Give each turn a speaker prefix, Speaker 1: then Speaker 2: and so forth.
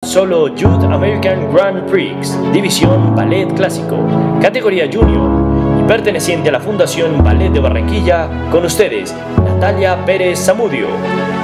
Speaker 1: Solo Youth American Grand Prix, División Ballet Clásico, categoría Junior y perteneciente a la Fundación Ballet de Barranquilla, con ustedes, Natalia Pérez Zamudio.